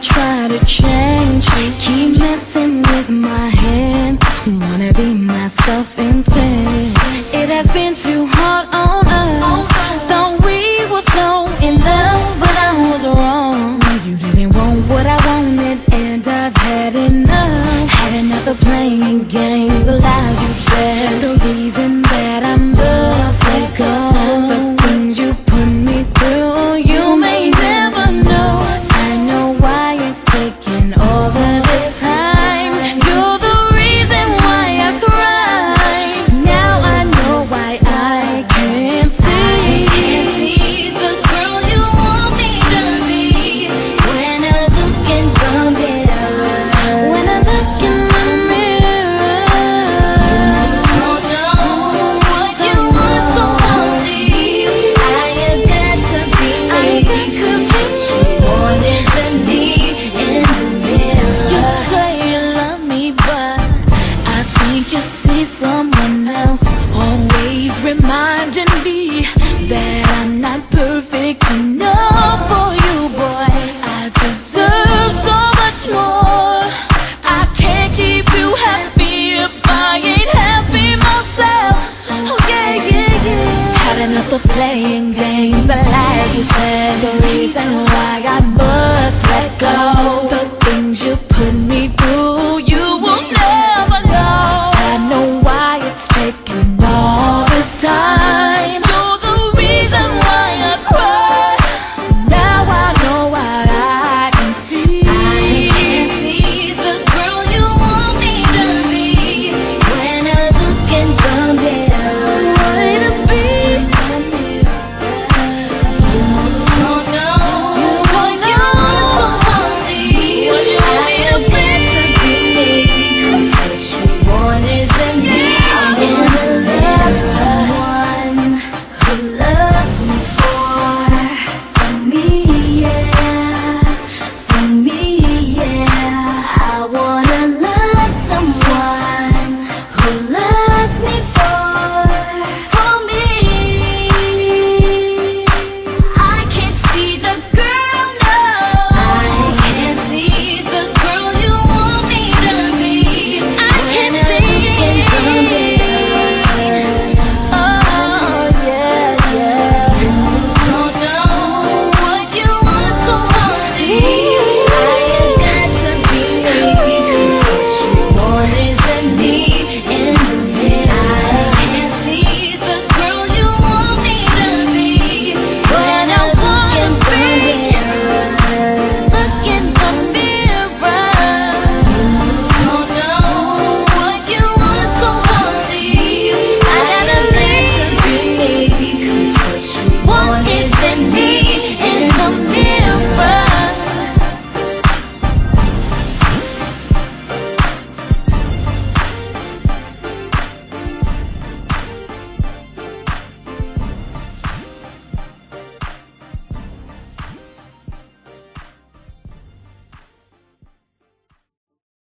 try to change, keep messing with my head. Wanna be myself instead. It has been too hard on us. Thought we were so in love, but I was wrong. You didn't want what I wanted, and I've had enough. Had enough of playing games, the lies you said, the reason that I must let go. The things you put me through, you may never know. I know why it's taking all of this time. You're the reason why I cry. Now I know why I can't see the girl you want me to be. When I look in the mirror, when I look in the mirror, you don't know what you want, so I'll leave. I have got to be what you wanted to be in the mirror. You say you love me, but I think you see someone else. Always reminding me that I'm not perfect enough for you, boy. I deserve so much more. I can't keep you happy if I ain't happy myself. Oh yeah, yeah, yeah. Had enough of playing games, the lies you said, the reason why I must let go. The things you put me